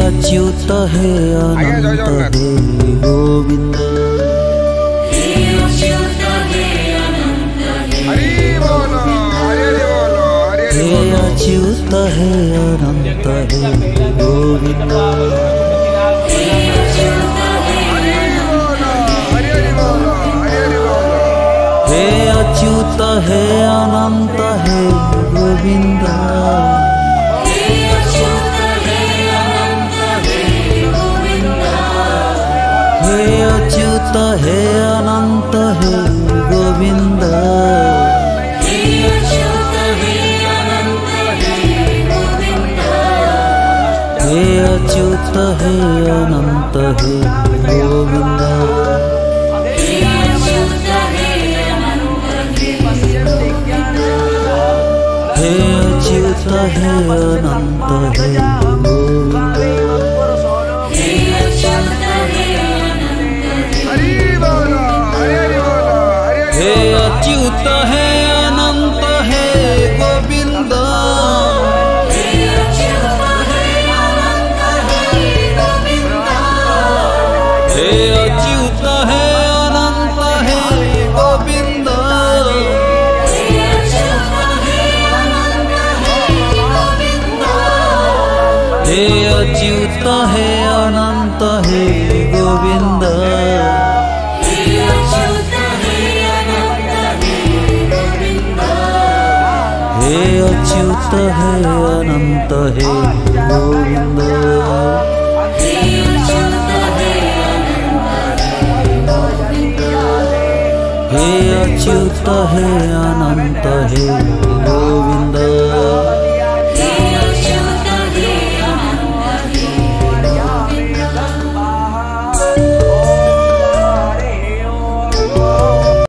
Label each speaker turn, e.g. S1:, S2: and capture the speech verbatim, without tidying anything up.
S1: Achyut हे अनंत हे Govind.
S2: हे Achyut हे अनंत हे
S1: हे Achyut हे अनंत हे Govind.
S2: हे Achyut हे
S1: हे Achyut हे अनंत हे Govind.
S2: हे Achyut हे अनंत हे Govind.
S1: हे Achyut हे अनंत हे Govind.
S2: हे Achyut हे अनंत हे Govind.
S1: हे Achyut हे अनंत हे Govind.
S2: हे Achyut हे अनंत हे Govind.
S1: हे Achyut हे अनंत हे Govind.
S2: हे Achyut हे अनंत हे
S1: हे Achyut हे अनंत हे Govind.
S2: हे Achyut हे अनंत हे Govind.
S1: हे Achyut हे अनंत हे Govind.
S2: हे Achyut हे अनंत हे Govind.
S1: हे Achyut हे अनंत हे Govind.
S2: हे Achyut हे अनंत हे Govind.
S1: हे Achyut हे अनंत हे Govind.
S2: हे Achyut हे अनंत हे Govind.
S1: हे Achyut हे अनंत हे Govind.